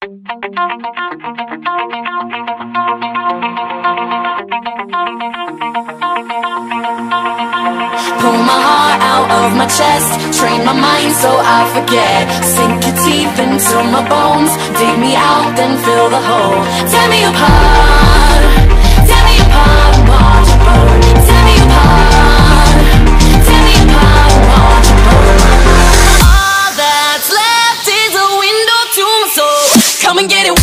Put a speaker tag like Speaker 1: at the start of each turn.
Speaker 1: Pull my heart out of my chest, train my mind so I forget. Sink your teeth into my bones, dig me out, then fill the hole. Tear me apart, tear me apart and watch it burn. Tear me apart, tear me apart and watch it burn. All that's left is a window to my soul. Come and get it.